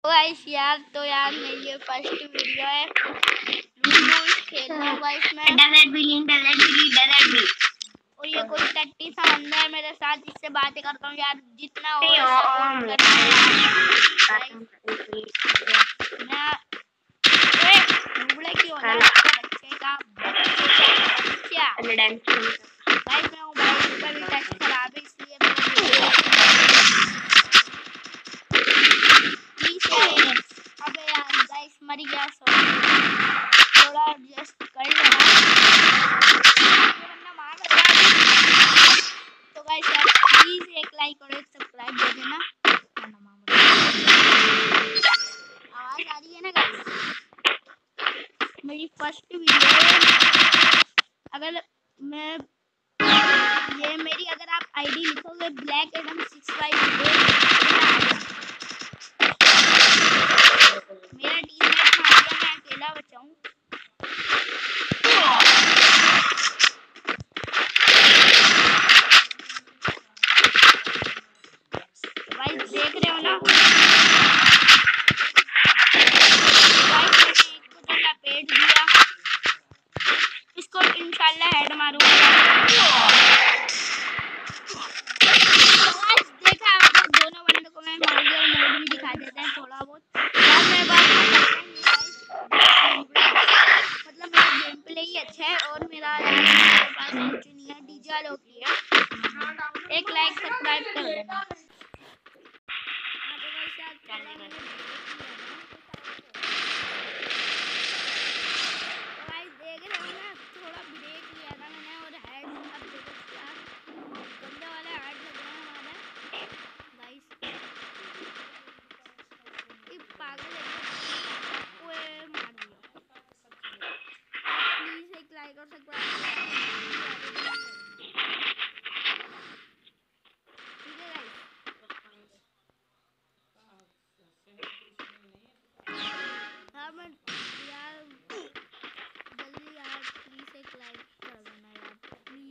Guys यार तो यार मेरी ये फर्स्ट वीडियो है। रूल्स खेलना होगा इसमें। और ये कोई टट्टी सा बंदा है मेरे साथ, जिससे बातें करता हूँ यार। जितना हो सपोर्ट करना की औलाद बच्चे का बच्चा। गाइस मैं मोबाइल पर भी टच खराब है, इसलिए अबे यार गाइस मर गया। थोड़ा एडजस्ट कर लेना। मार रहा। तो गाइस यार प्लीज एक लाइक और एक सब्सक्राइब दे देना। आवाज आ रही है ना गाइस? मेरी फर्स्ट वीडियो है। अगर मैं ये मेरी अगर आप आईडी लिखोगे ब्लैक एडम 658 मेरा टीममेट मार दिया, मैं अकेला बचा हूँ। गाइस देख रहे हो ना? गाइस मैंने एक को तो लपेट दिया, इसको इंशाल्लाह हेड मारूंगा। देखा आपने दोनों बंदों को मैं मार दिया। मोड भी दिखा देते हैं थोड़ा बहुत। मतलब मेरा गेम प्ले ही अच्छा है और मेरा मेरे पास कुछ नहीं है, डीजे लोग की है। एक लाइक सब्सक्राइब कर देना। लाइक और सब्सक्राइब ठीक है गाइस। हाँ मैं यार जल्दी यार प्लीज एक लाइक कर देना यार प्लीज।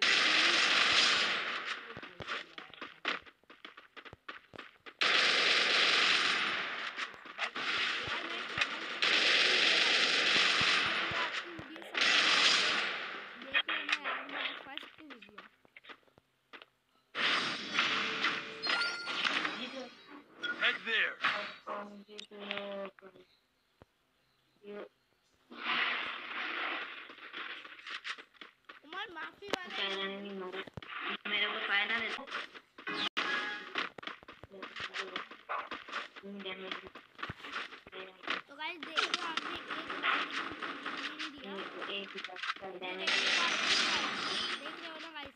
उमर माफी वाला मेरे को फायदा देता। तो गाइस देख लो आपने एक लाइक देख रहे हो ना गाइस?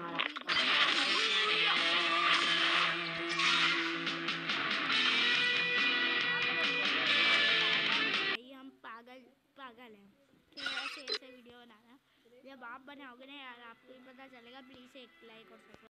हम पागल हैं कि ऐसे वीडियो बनाना। जब आप बनाओगे ना यार आपको ही पता चलेगा। प्लीज एक लाइक और